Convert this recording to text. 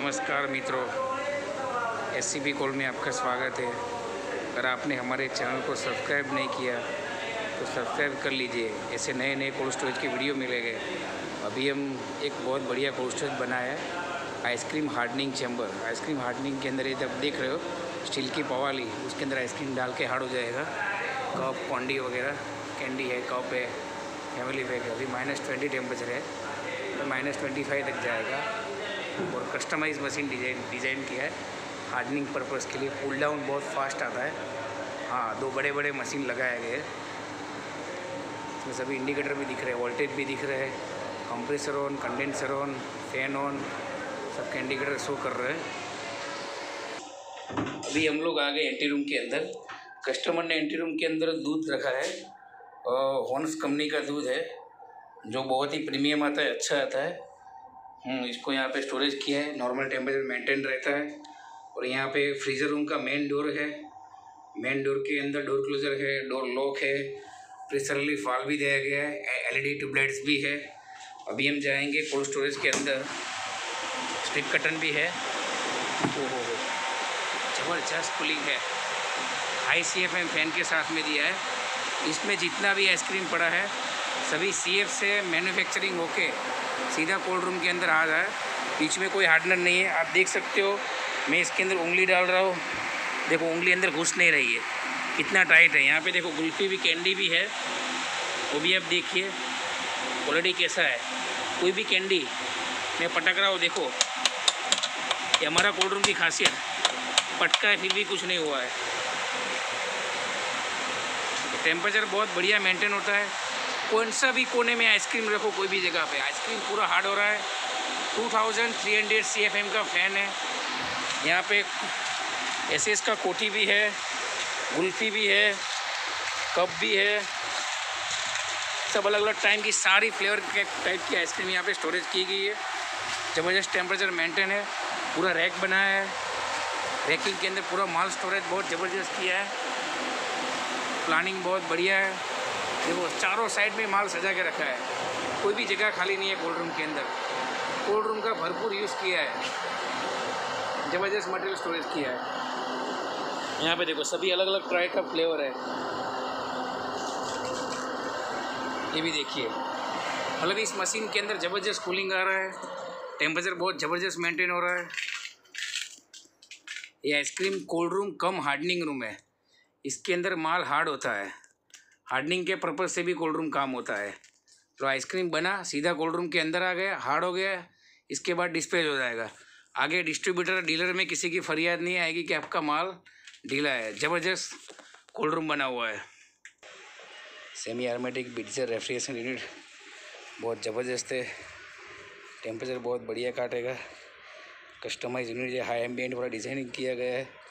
नमस्कार मित्रों, SCB cold में आपका स्वागत है। अगर आपने हमारे चैनल को सब्सक्राइब नहीं किया तो सब्सक्राइब कर लीजिए। ऐसे नए नए कोल्ड स्टोरेज की वीडियो मिलेंगे। अभी हम एक बहुत बढ़िया कोल्ड स्टोरेज बनाया है, ice cream hardening chamber. Ice cream hardening के अंदर ये जब देख रहे हो स्टील की पवाली, उसके अंदर आइसक्रीम डाल के हार्ड हो जाएगा। कप कॉन्डी वगैरह कैंडी है, कप है, फैमिली पैक है। अभी -20 टेम्परेचर है तो -25 तक जाएगा। और कस्टमाइज मशीन डिज़ाइन किया है हार्डनिंग पर्पज़ के लिए। कूल डाउन बहुत फास्ट आता है। हाँ, 2 बड़े बड़े मशीन लगाए गए हैं। इसमें सभी इंडिकेटर भी दिख रहे हैं, वोल्टेज भी दिख रहे हैं, compressor on, condenser on, fan on, सबके इंडिकेटर शो कर रहे हैं। अभी हम लोग आ गए एंटी रूम के अंदर। कस्टमर ने एंटी रूम के अंदर दूध रखा है, हॉर्न्स कंपनी का दूध है जो बहुत ही प्रीमियम आता है, अच्छा आता है। इसको यहाँ पे स्टोरेज किया है, नॉर्मल टेम्परेचर मेंटेन रहता है। और यहाँ पे फ्रीज़र रूम का मेन डोर है। मेन डोर के अंदर डोर क्लोजर है, डोर लॉक है, प्रेशर रिलीफ वाल्व भी दिया गया है, LED ट्यूबलाइट्स भी है। अभी हम जाएंगे कोल्ड स्टोरेज के अंदर। स्ट्रिप कर्टन भी है। ओहो, ज़बरदस्त कूलिंग है। हाई CFM फैन के साथ में दिया है। इसमें जितना भी आइसक्रीम पड़ा है सभी CF से मैन्युफैक्चरिंग होके सीधा कोल्ड रूम के अंदर आ रहा है। बीच में कोई हार्डनर नहीं है। आप देख सकते हो, मैं इसके अंदर उंगली डाल रहा हूँ, देखो उंगली अंदर घुस नहीं रही है, कितना टाइट है। यहाँ पे देखो गुल्फी भी, कैंडी भी है, वो भी आप देखिए क्वालिटी कैसा है। कोई भी कैंडी मैं पटक रहा हूँ, देखो ये हमारा कोल्ड रूम की खासियत, पटका है फिर भी कुछ नहीं हुआ है। टेम्परेचर बहुत बढ़िया मेंटेन होता है। कौन सा भी कोने में आइसक्रीम रखो, कोई भी जगह पे आइसक्रीम पूरा हार्ड हो रहा है। 2300 CFM का फ़ैन है। यहाँ पे SS का कोटी भी है, गुल्फी भी है, कप भी है, सब अलग अलग टाइम की सारी फ्लेवर के टाइप की आइसक्रीम यहाँ पे स्टोरेज की गई है। ज़बरदस्त टेम्परेचर मेंटेन है। पूरा रैक बनाया है, रैकिंग के अंदर पूरा माल स्टोरेज बहुत ज़बरदस्त किया है। प्लानिंग बहुत बढ़िया है। देखो चारों साइड में माल सजा के रखा है, कोई भी जगह खाली नहीं है कोल्ड रूम के अंदर। कोल्ड रूम का भरपूर यूज़ किया है, ज़बरदस्त मटेरियल स्टोरेज किया है। यहाँ पे देखो सभी अलग अलग ट्राई का फ्लेवर है। ये भी देखिए, मतलब इस मशीन के अंदर ज़बरदस्त कूलिंग आ रहा है, टेम्परेचर बहुत ज़बरदस्त मेंटेन हो रहा है। ये ice cream cold room cum hardening room है। इसके अंदर माल हार्ड होता है, हार्डनिंग के पर्पज़ से भी कोल्ड रूम काम होता है। तो आइसक्रीम बना, सीधा कोल्ड रूम के अंदर आ गया, हार्ड हो गया, इसके बाद डिस्पैच हो जाएगा। आगे डिस्ट्रीब्यूटर डीलर में किसी की फरियाद नहीं आएगी कि आपका माल ढीला है। ज़बरदस्त कोल्ड रूम बना हुआ है। Semi hermetic Bitzer refrigeration unit बहुत ज़बरदस्त है, टेम्परेचर बहुत बढ़िया काटेगा। कस्टमाइज यूनिट है, हाई एम्बिएंट वाला डिज़ाइनिंग किया गया है।